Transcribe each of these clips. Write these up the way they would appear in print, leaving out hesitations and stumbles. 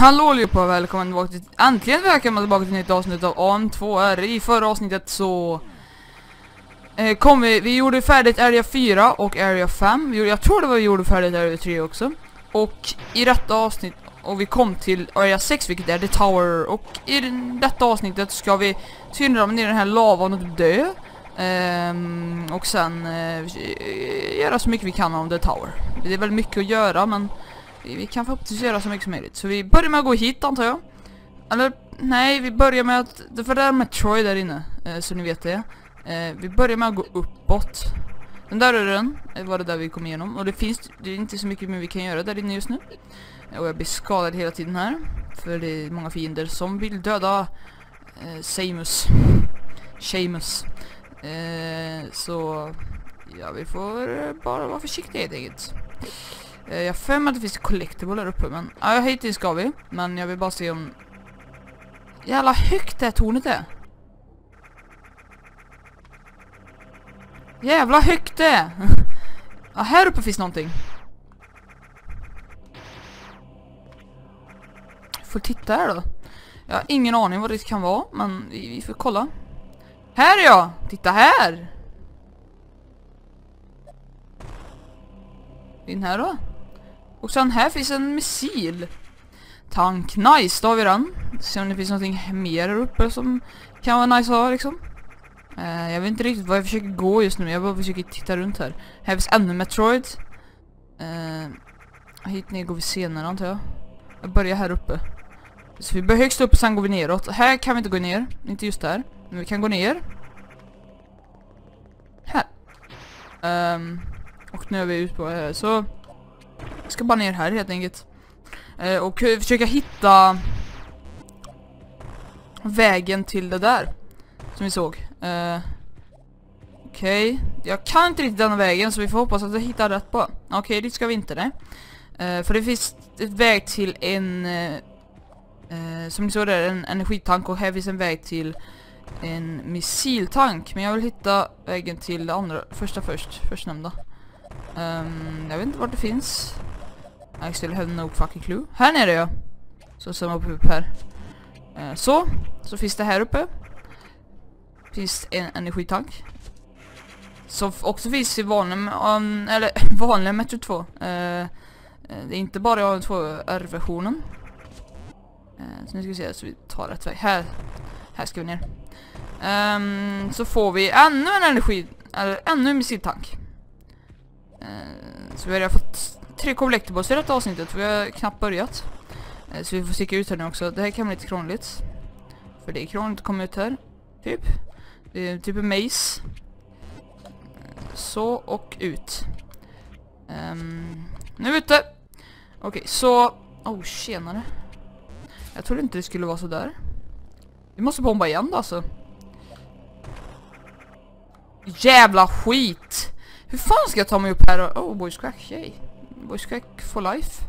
Hallå allihopa, välkommen tillbaka till... Äntligen välkommen tillbaka till ett nytt avsnitt av AM2R. I förra avsnittet så... vi gjorde färdigt Area 4 och Area 5. Jag tror det var vi gjorde färdigt Area 3 också. Och i detta avsnitt... Och vi kom till Area 6, vilket är The Tower. Och i detta avsnittet ska vi tynra ner den här lavan och dö. Och sen göra så mycket vi kan om The Tower. Det är väldigt mycket att göra, men... Vi kan förhoppningsvis göra så mycket som möjligt. Så vi börjar med att gå hit, antar jag. Eller, nej, vi börjar med att... För det är Metroid där inne, så ni vet det. Vi börjar med att gå uppåt. Den där dörren var det där vi kom igenom. Och det är inte så mycket mer vi kan göra där inne just nu. Och jag blir skadad hela tiden här. För det är många fiender som vill döda Seamus. Så... Ja, vi får bara vara försiktiga helt enkelt. Jag för mig att det finns collectible där uppe, men ja, hittills ska vi. Men jag vill bara se om... Jävla högt det här tornet är. Jävla högt det är. Ja, här uppe finns någonting. Får titta här då. Jag har ingen aning vad det kan vara, men vi får kolla. Här är jag! Titta här! In här då. Och sen här finns en missil. Tank, nice, då har vi den. Se om det finns någonting mer här uppe som kan vara nice att ha liksom. Jag vet inte riktigt vad jag försöker gå just nu. Jag bara försöker titta runt här. Här finns ännu Metroid. Hit ner går vi senare, antar jag. Jag börjar här uppe. Så vi börjar högst upp och sen går vi neråt. Här kan vi inte gå ner, inte just där. Men vi kan gå ner. Här. Och nu är vi ute på här, så... Jag ska bara ner här helt enkelt. Och försöka hitta... vägen till det där. Som vi såg. Okej. Jag kan inte riktigt den vägen, så vi får hoppas att jag hittar rätt på. Okej, dit ska vi inte, nej. För det finns ett väg till en... som ni såg där, en energitank. Och här finns en väg till en missiltank. Men jag vill hitta vägen till det andra. Förstnämnda. Jag vet inte vart det finns. I still have no fucking clue. Här nere, ja. Så ser man upp här. Så finns det här uppe. Finns en energitank. Så också finns i vanliga Metro 2. Det är inte bara AM2R-versionen. Så nu ska vi se, så vi tar rätt väg. Här ska vi ner. Så får vi ännu en ännu en missiltank. Så vi har fått 3 collectibles i detta avsnittet, för vi har knappt börjat. Så vi får sticka ut här nu också. Det här kan bli lite krångligt. För det är krångligt att komma ut här. Typ. Det är typ en maze. Så och ut. Nu är vi ute. Okej, så... Oh, tjenare. Jag trodde inte det skulle vara så där. Vi måste bomba igen då, alltså. Jävla skit! Hur fan ska jag ta mig upp här? Oh, voice crack, yay. Voice crack for life.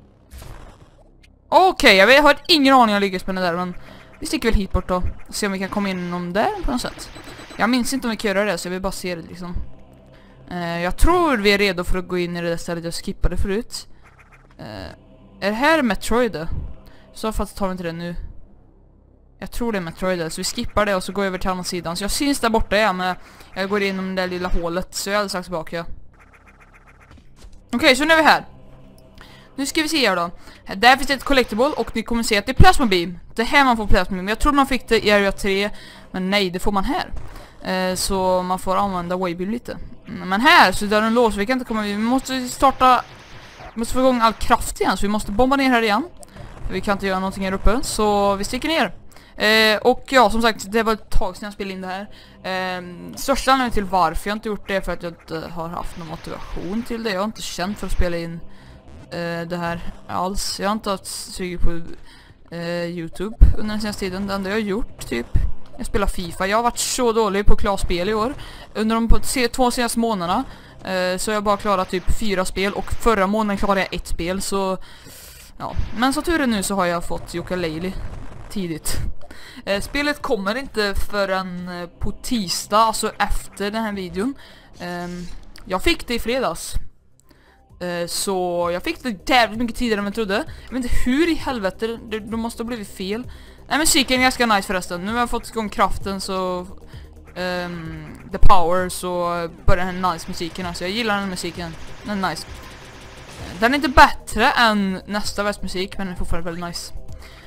Okej, jag har ingen aning om jag lyckas med det där, men vi sticker väl hit bort då. Och se om vi kan komma in om där på något sätt. Jag minns inte om vi kan göra det, så jag vill bara se det liksom. Jag tror vi är redo för att gå in i det där stället jag skippade förut. Är det här Metroid? Så för att ta mig till det nu. Jag tror det är Metroid, så vi skippar det och så går jag över till andra sidan. Så jag syns där borta igen, men jag går igenom det där lilla hålet, så jag är alldeles strax tillbaka. Okej, så nu är vi här. Nu ska vi se här då. Där finns ett collectible och ni kommer se att det är plasma beam. Det är här man får plasma beam. Jag trodde man fick det i Area 3, men nej, det får man här. Så man får använda waybeam lite. Men här så där är en lås, vi kan inte komma. Vi måste få igång all kraft igen, så vi måste bomba ner här igen. Vi kan inte göra någonting här uppe, så vi sticker ner. Och ja, som sagt, det var ett tag sedan jag spelade in det här. Största anledningen till varför jag inte gjort det är för att jag inte har haft någon motivation till det. Jag har inte känt för att spela in det här alls. Jag har inte haft suget på YouTube under den senaste tiden. Det enda jag har gjort, typ, jag spelar FIFA. Jag har varit så dålig på att klara spel i år. Under de 2 senaste månaderna så har jag bara klarat typ 4 spel. Och förra månaden klarade jag 1 spel, så... Ja, men så tur är nu så har jag fått Yooka-Laylee tidigt. Spelet kommer inte förrän på tisdag, alltså efter den här videon. Jag fick det i fredags. Så jag fick det jävligt mycket tidigare än jag trodde. Jag vet inte hur i helvete, det måste ha blivit fel. Nej, musiken är ganska nice förresten. Nu har jag fått igång kraften så... the power, så börjar den nice musiken. Alltså jag gillar den musiken. Den är nice. Den är inte bättre än nästa västmusik, men den är fortfarande väldigt nice.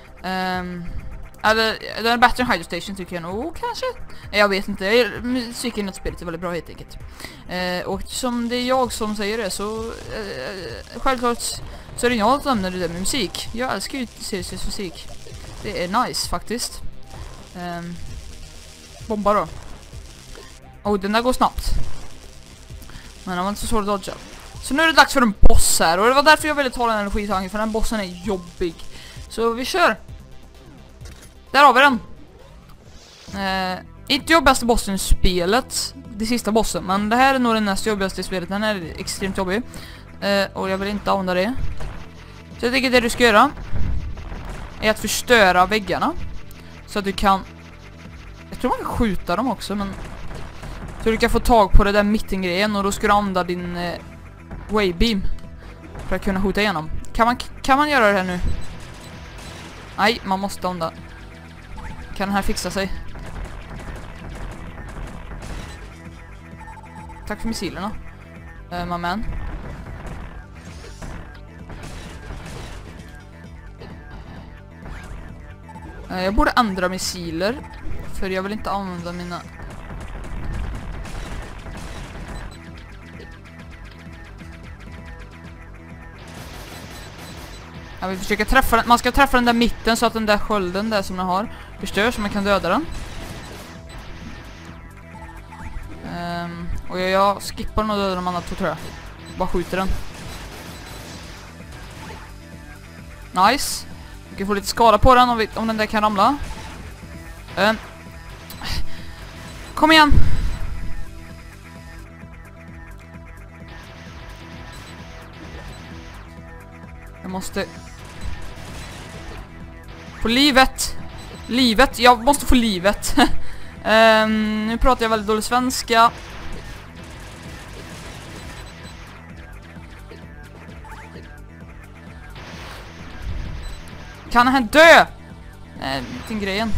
Eller, den är bättre än Hydro Station tycker jag nog, kanske. Jag vet inte, musiken i spelet är väldigt bra helt enkelt. Och som det är jag som säger det så självklart så är det jag som nämner det där med musik. Jag älskar ju seriös musik. Det är nice faktiskt. Bomba då. Den där går snabbt. Men den var inte så svår att dodga. Så nu är det dags för en boss här. Och det var därför jag ville ta den energitanken, för den bossen är jobbig. Så vi kör. Där har vi den. Inte jobbigaste bossen i spelet, det sista bossen, men det här är nog den näst jobbigaste i spelet. Den är extremt jobbig. Och jag vill inte använda det. Så jag tänker det du ska göra är att förstöra väggarna. Så att du kan... Jag tror man kan skjuta dem också, men... Så du kan få tag på det där mittengrejen, och då ska du använda din waybeam för att kunna skjuta igenom. Kan man göra det här nu? Nej, man måste använda. Kan den här fixa sig? Tack för missilerna, my man. Jag borde ändra missiler, för jag vill inte använda mina... Jag vill försöka träffa den. Man ska träffa den där mitten så att den där skölden där som den har förstörs, så man kan döda den. Och jag skippar nog döda de andra två, tror jag. Bara skjuter den. Nice. Vi kan få lite skada på den om den där kan ramla. Kom igen. Jag måste få livet. Jag måste få livet. Nu pratar jag väldigt dålig svenska. Kan han dö? Nej, vilken grejen.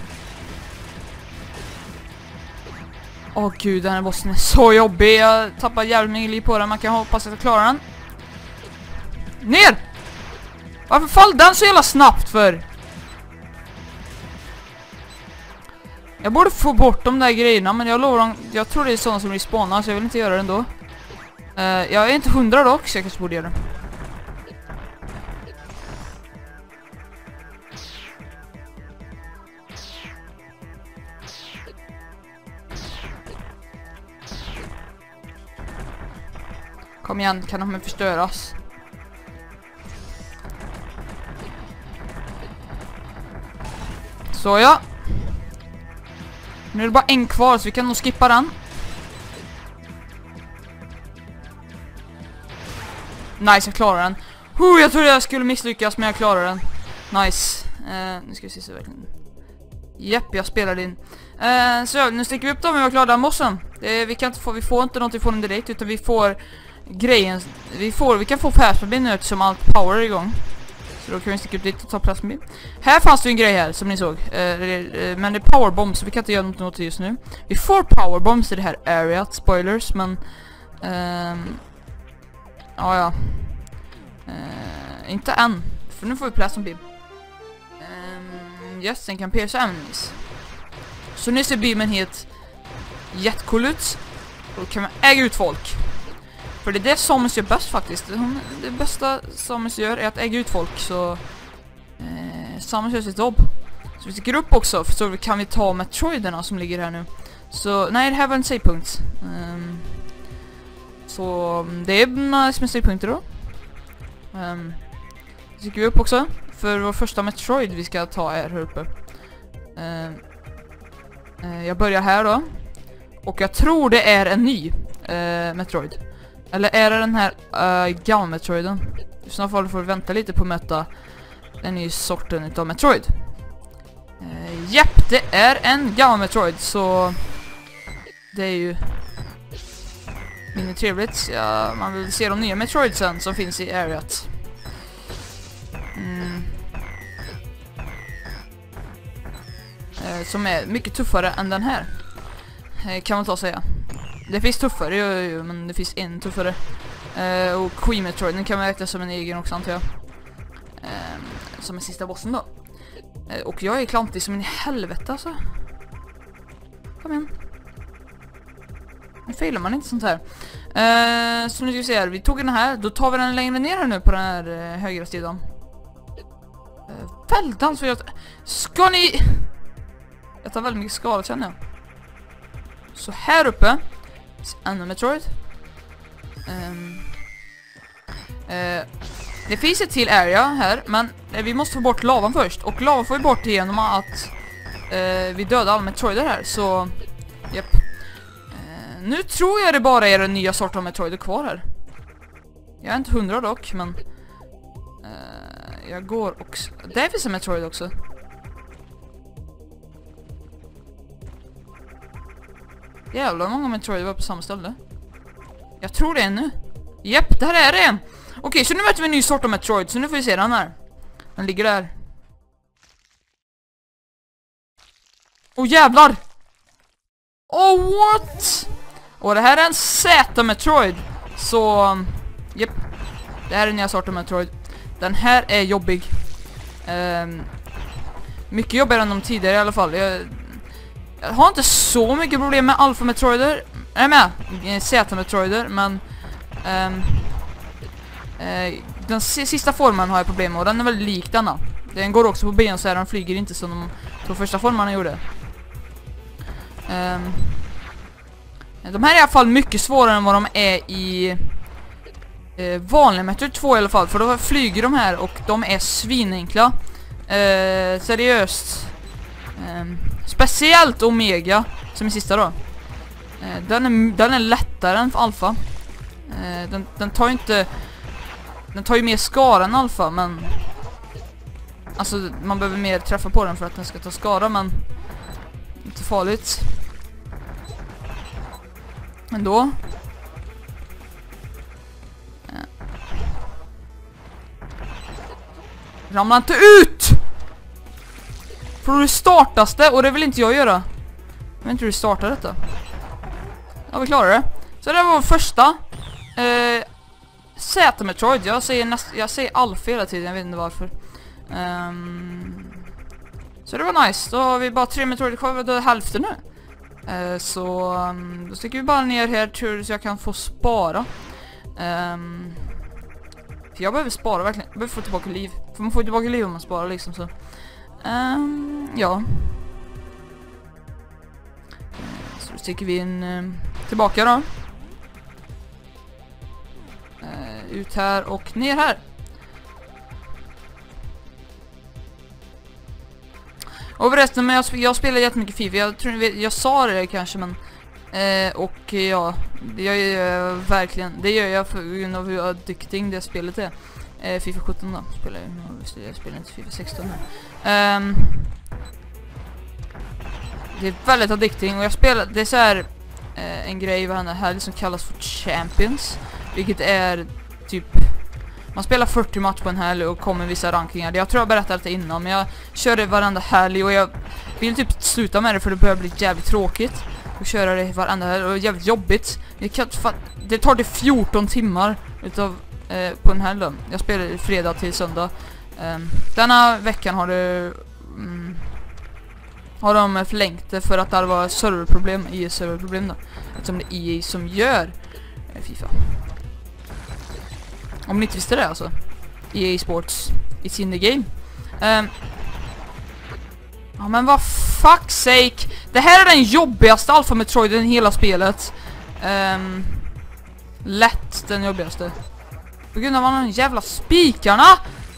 Åh gud, den här bossen är så jobbig. Jag tappar jävligt mycket liv på den. Man kan hoppas att jag klarar den. Ner! Varför fall den så jävla snabbt för? Jag borde få bort de där grejerna, men jag lovar, jag tror det är sådana som respawnar, så jag vill inte göra det ändå. Jag är inte 100 dock, så jag kanske borde göra det. Kom igen, kan de förstöras? Så ja. Nu är det bara en kvar, så vi kan nog skippa den. Nice, jag klarar den. Jag trodde jag skulle misslyckas, men jag klarar den. Nice. Nu ska vi se så verkligen. Japp, jag spelar in. Så nu sticker vi upp dem och vi har klarat den bossen. Vi får inte någonting från den direkt, utan vi får grejen. Vi kan få persmobil nu som allt power är igång. Så då kan vi sticka upp dit och ta plats med. Här fanns det ju en grej här som ni såg. Men det är powerbombs, så vi kan inte göra något just nu. Vi får powerbombs i det här areat, spoilers, men ja. Inte än, för nu får vi plats med. Yes, den kan pierca enemies. Så nu ser beamen helt jättecool ut. Och då kan man äga ut folk. För det är det Samus gör bäst faktiskt. Det bästa Samus gör är att äga ut folk. Så Samus gör sitt jobb. Så vi sticker upp också, för så kan vi ta Metroiderna som ligger här nu. Så nej, det här var en savepunkt. Så det är nice med savepunkter då. Sticker vi upp också. För vår första Metroid vi ska ta är här uppe. Jag börjar här då. Och jag tror det är en ny Metroid. Eller är det den här gamla Metroiden? I så fall får vi vänta lite på att möta den nya sorten utav Metroid. Japp, det är en gammal Metroid, så det är ju mindre trevligt. Ja, man vill se de nya Metroidsen som finns i areat. Som är mycket tuffare än den här. Kan man ta och säga. Det finns tuffare, men det finns en tuffare. Och Queen Metroid, den kan man räkna som en egen också, antar jag. Som är sista bossen då. Och jag är klantig som en helvete alltså. Kom igen. Nu failar man inte sånt här. Så nu ska vi se här. Vi tog den här. Då tar vi den längre ner här nu på den här högra sidan. Väldans för jag... Ska ni... Jag tar väldigt mycket skada, känner jag. Så här uppe. Ännu Metroid. Det finns ett till area här. Men vi måste få bort lavan först. Och lavan får vi bort genom att vi dödar alla Metroider här. Så... Japp. Nu tror jag det bara är den nya sorten av Metroider kvar här. Jag är inte 100 dock, men... jag går också... Där finns en Metroid också. Jävlar många Metroid var på samma ställe. Jag tror det är nu. Japp, där är det en. Okej, så nu möter vi en ny sort av Metroid. Så nu får vi se den här. Den ligger där. Åh jävlar. Oh what? Och det här är en Z-Metroid. Så, japp. Det här är en nya sort av Metroid. Den här är jobbig. Mycket jobbigare än de tidigare i alla fall. Jag har inte så mycket problem med Alpha Metroider. Nej med Z-Metroider, men den sista formen har jag problem med och den är väldigt lik denna. Den går också på ben så här, den flyger inte som de två första formerna gjorde. De här är i alla fall mycket svårare än vad de är i vanliga Metroid 2 i alla fall. För då flyger de här och de är svinenkla. Seriöst. Speciellt Omega som är sista då. Den är lättare än Alpha. Den tar ju inte... Den tar ju mer skada än Alpha, men... Alltså, man behöver mer träffa på den för att den ska ta skada, men... Inte farligt. Ändå. Ramla inte ut! För då startas det, och det vill inte jag göra. Jag vet inte hur vi startar detta. Ja, vi klarar det. Så det var vår första Z-Metroid. Jag säger Alpha hela tiden, jag vet inte varför. Så det var nice. Då har vi bara 3 Metroid kvar, det är hälften nu. Så då sticker vi bara ner här tror så jag kan få spara. För jag behöver spara verkligen. Jag behöver få tillbaka liv. För man får tillbaka liv om man sparar liksom så. Ja. Så då sticker vi in tillbaka då. Ut här och ner här. Och förresten, men jag spelar jättemycket FIFA. Jag tror jag sa det kanske, men och ja, det gör jag verkligen. Det gör jag för grund av hur addicting det spelet är. FIFA 17 då spelar jag spelar inte FIFA 16 nu. Det är väldigt addicting och jag spelar det är så här en grej vad här som kallas för Champions, vilket är typ man spelar 40 matcher på en helg och kommer vissa rankingar. Jag tror jag berättade det innan, men jag kör det varenda helg och jag vill typ sluta med det för det börjar bli jävligt tråkigt att köra det varenda helg och jävligt jobbigt. Det tar det 14 timmar utav på en helg då. Jag spelar fredag till söndag. Denna veckan har de förlängt det för att det var serverproblem, EA-serverproblem då. Eftersom det är EA som gör FIFA. Om ni inte visste det alltså. EA Sports, it's in the game. Ja men vad fuck sake. Det här är den jobbigaste Alpha Metroiden i hela spelet. Lätt den jobbigaste. På grund av de jävla spikarna.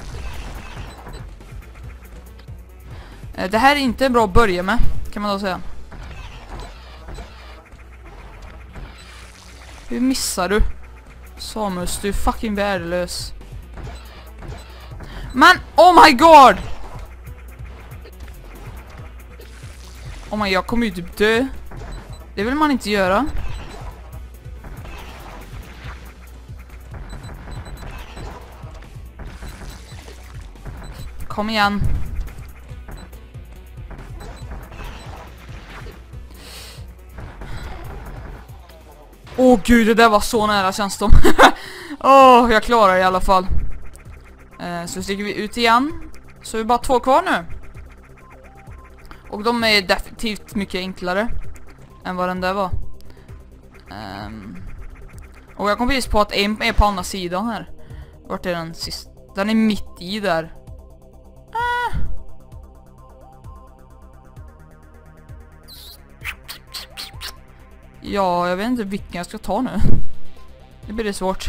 Det här är inte bra att börja med, kan man då säga. Hur missar du? Samus, du är fucking värdelös. Men, oh my god! Oh my, jag kommer ju typ dö. Det vill man inte göra. Kom igen. Åh gud, det där var så nära känns det. Jag klarar det i alla fall. Så sticker vi ut igen. Så är det bara 2 kvar nu. Och de är definitivt mycket enklare än vad den där var. Och jag kom precis på att en är på andra sidan här. Vart är den sist? Den är mitt i där. Ja, jag vet inte vilken jag ska ta nu. Det blir det svårt.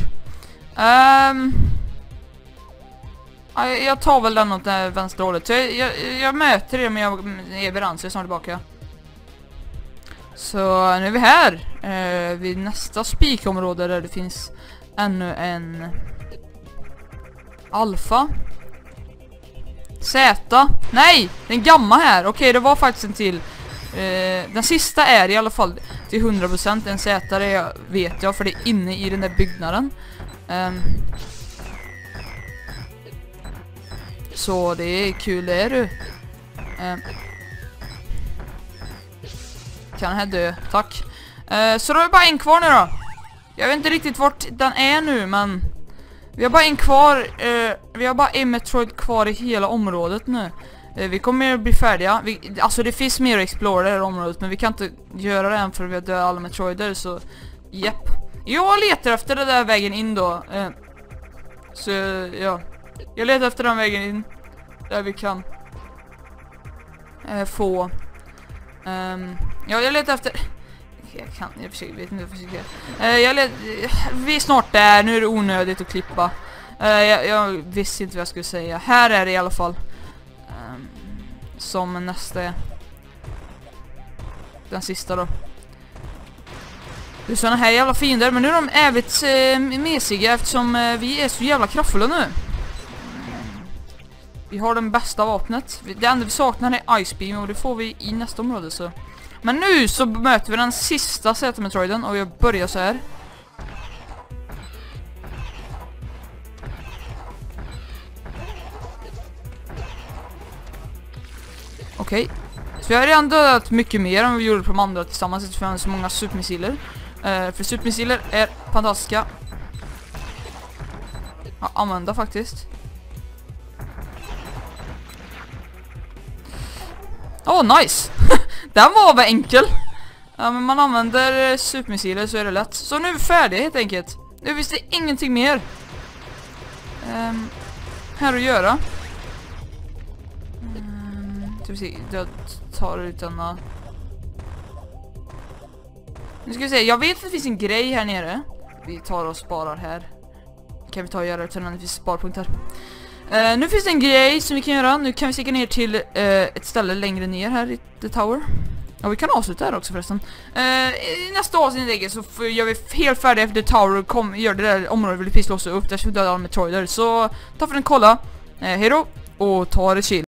Jag tar väl den åt det vänstra hållet. Så jag möter det, men jag är vid rand, så jag är snart tillbaka. Så nu är vi här. Vid nästa spikområde där det finns ännu en alfa. Z. Nej! Den gamma här. Okej, det var faktiskt en till. Den sista är i alla fall till 100% en Z, det vet jag, för det är inne i den där byggnaden. Så det är kul, det är du. Kan här dö, tack. Så då är det bara en kvar nu då. Jag vet inte riktigt vart den är nu, men vi har bara en kvar. Vi har bara en Metroid kvar i hela området nu. Vi kommer att bli färdiga. Alltså det finns mer att explora i det här området, men vi kan inte göra det än för vi har dödat alla Metroider, så japp. Jag letar efter den där vägen in då. Så ja, jag letar efter den vägen in där vi kan få ja, jag letar efter. Jag försöker, vet inte, vi är snart där. Nu är det onödigt att klippa. Jag visste inte vad jag skulle säga. Här är det i alla fall. Som nästa är. Den sista då. Det är såna här jävla fiender, men nu är de ävigt mesiga eftersom vi är så jävla kraftfulla nu. Vi har den bästa vapnet. Det enda vi saknar är Ice Beam, och det får vi i nästa område så. Men nu så möter vi den sista Z-Metroiden, och jag börjar så här. Okej. Så vi har redan dödat mycket mer än vi gjorde på de andra tillsammans, eftersom vi har så många supermissiler. För supermissiler är fantastiska att använda faktiskt. Nice! Den var väl enkel. Ja, men man använder supermissiler så är det lätt. Så nu är vi färdiga helt enkelt. Nu finns det ingenting mer här att göra. Jag tar ut denna. Nu ska vi se, jag vet att det finns en grej här nere. Vi tar och sparar här. Kan vi ta och göra det, det finns sparpunkter. Nu finns det en grej som vi kan göra. Nu kan vi stiga ner till ett ställe längre ner här i The Tower. Ja, vi kan avsluta här också förresten. I nästa avsnitt så gör vi helt färdiga efter The Tower och gör det där området vi vill låsa upp. Där ska vi döda alla Metroider. Så ta för en kolla. Hej då och ta det chill.